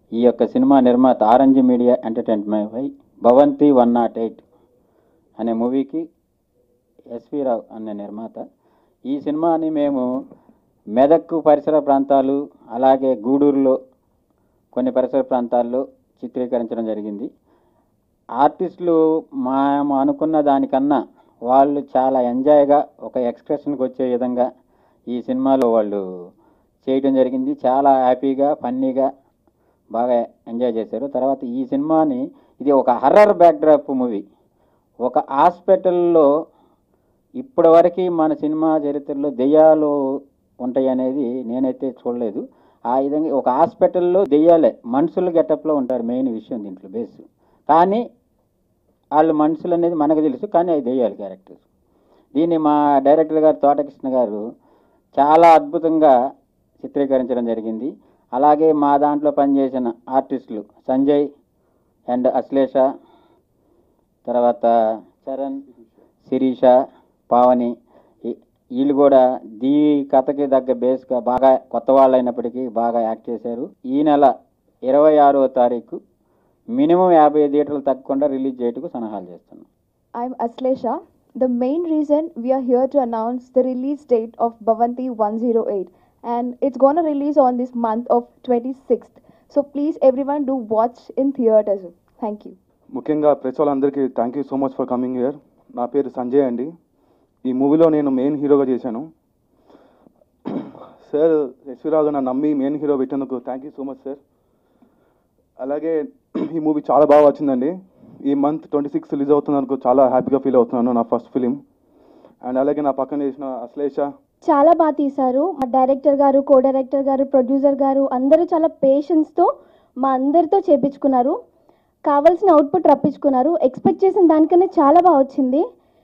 ఈ యొక్క సినిమా నిర్మాత ఆరెంజ్ మీడియా ఎంటర్టైన్మెంట్ భవంతి 108 అనే మూవీకి ఎస్వి రావు అనే నిర్మాత. ఈ సినిమాని మేము మెదక్ పరిసర ప్రాంతాలు అలాగే గూడూరులో కొన్ని పరిసర ప్రాంతాల్లో చిత్రీకరించడం జరిగింది. ఆర్టిస్టులు మేము అనుకున్న దానికన్నా వాళ్ళు చాలా ఎంజాయ్గా ఒక ఎక్స్ప్రెషన్కి వచ్చే విధంగా ఈ సినిమాలో వాళ్ళు చేయడం జరిగింది. చాలా హ్యాపీగా ఫన్నీగా బాగా ఎంజాయ్ చేశారు. తర్వాత ఈ సినిమాని ఇది ఒక హర్రర్ బ్యాక్డ్రాప్ మూవీ. ఒక హాస్పిటల్లో ఇప్పటివరకు మన సినిమా చరిత్రలో దెయ్యాలు ఉంటాయి అనేది నేనైతే చూడలేదు. ఆ విధంగా ఒక హాస్పిటల్లో దెయ్యాలే మనుషులు గెటప్లో ఉంటారు. మెయిన్ విషయం దీంట్లో బేస్. కానీ వాళ్ళు మనుషులు అనేది మనకు తెలుసు, కానీ అవి దెయ్యాలు క్యారెక్టర్స్. దీన్ని మా డైరెక్టర్ గారు తోటకృష్ణ గారు చాలా అద్భుతంగా చిత్రీకరించడం జరిగింది. అలాగే మా దాంట్లో పనిచేసిన ఆర్టిస్టులు సంజయ్ అండ్ అశ్లేష, తర్వాత చరణ్, శిరీష, పావని, వీళ్ళు కూడా దీ కథకి తగ్గ బేస్గా బాగా కొత్త వాళ్ళు అయినప్పటికీ బాగా యాక్ట్ చేశారు. ఈ నెల 26వ తారీఖు మినిమం 50 థియేటర్లు తగ్గకుండా రిలీజ్ చేయటకు సన్నాహాలు చేస్తున్నాం. I'm Aslesha. The main reason we are here to announce the release date of Bhavanti 108, and it's gonna release on this month of 26th. So please everyone do watch in theaters. Thank you. ముఖ్యంగా press వాళ్ళందరికీ thank you so much for coming here. నా పేరు సంజయ్ అండి. ఈ మూవీలో నేను main హీరోగా చేశాను. సార్ ఎస్వి రావు గారు నమ్మి మెయిన్ హీరో పెట్టినందుకు thank you so much sir. అలాగే ఈ మూవీ చాలా బాగా వచ్చిందండి. ఈ మంత్ 26 రిలీజ్ అవుతున్నందుకు చాలా హ్యాపీగా ఫీల్ అవుతున్నాను. నా ఫస్ట్ ఫిలిం. అండ్ అలాగే నా పక్కన చేసిన అశ్లేష చాలా బాగా తీశారు. మా డైరెక్టర్ గారు, కో డైరెక్టర్ గారు, ప్రొడ్యూసర్ గారు అందరూ చాలా పేషెన్స్తో మా అందరితో చేపించుకున్నారు. కావాల్సిన అవుట్పుట్ రప్పించుకున్నారు. ఎక్స్పెక్ట్ చేసిన దానికన్నా చాలా బాగా వచ్చింది.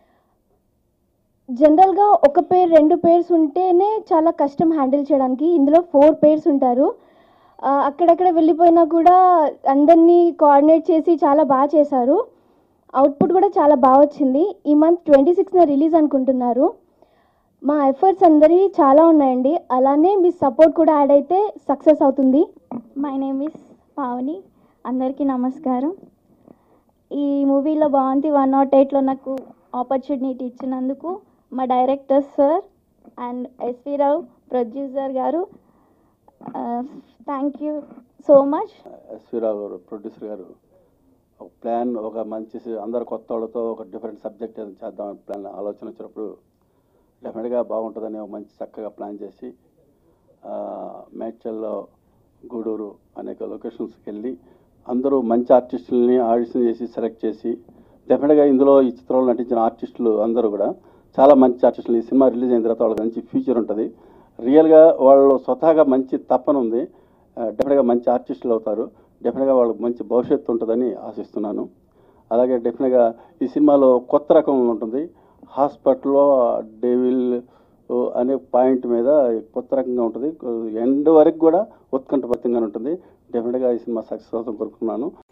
జనరల్గా ఒక పేర్ 2 పేర్స్ ఉంటేనే చాలా కష్టం హ్యాండిల్ చేయడానికి. ఇందులో 4 పేర్స్ ఉంటారు. అక్కడక్కడ వెళ్ళిపోయినా కూడా అందరినీ కోఆర్డినేట్ చేసి చాలా బాగా చేశారు. అవుట్పుట్ కూడా చాలా బాగా వచ్చింది. ఈ మంత్ 26న రిలీజ్ అనుకుంటున్నారు. మా ఎఫర్ట్స్ అందరి చాలా ఉన్నాయండి. అలానే మీ సపోర్ట్ కూడా యాడ్ అయితే సక్సెస్ అవుతుంది. My name is Pavani. అందరికీ నమస్కారం. ఈ మూవీలో భవంతి 108లో నాకు ఆపర్చునిటీ ఇచ్చినందుకు మా director sir and S V Rao producer garu thank you so much. S V Rao garu producer గారు ఒక ప్లాన్, ఒక మంచి అందరు కొత్త వాళ్ళతో ఒక డిఫరెంట్ సబ్జెక్ట్ ఏదైనా చేద్దాం ప్లాన్ ఆలోచన వచ్చినప్పుడు డెఫినెట్గా బాగుంటుందని ఒక మంచి చక్కగా ప్లాన్ చేసి మేడ్చల్లో, గూడూరు అనేక లొకేషన్స్కి వెళ్ళి అందరూ మంచి ఆర్టిస్టులని ఆడిషన్ చేసి సెలెక్ట్ చేసి డెఫినెట్గా ఇందులో ఈ చిత్రంలో నటించిన ఆర్టిస్టులు అందరూ కూడా చాలా మంచి ఆర్టిస్టులు. ఈ సినిమా రిలీజ్ అయిన తర్వాత వాళ్ళకి మంచి ఫ్యూచర్ ఉంటుంది. రియల్గా వాళ్ళు స్వతహాగా మంచి తపన ఉంది. డెఫినెట్గా మంచి ఆర్టిస్టులు అవుతారు. డెఫినెట్గా వాళ్ళకి మంచి భవిష్యత్తు ఉంటుందని ఆశిస్తున్నాను. అలాగే డెఫినెట్గా ఈ సినిమాలో కొత్త రకం ఉంటుంది. హాస్పిటల్లో డెవిల్ అనే పాయింట్ మీద కొత్త రకంగా ఉంటుంది. ఎండ్ వరకు కూడా ఉత్కంఠభరితంగా ఉంటుంది. డెఫినెట్గా ఈ సినిమా సక్సెస్ అవుతాం కోరుకున్నాను.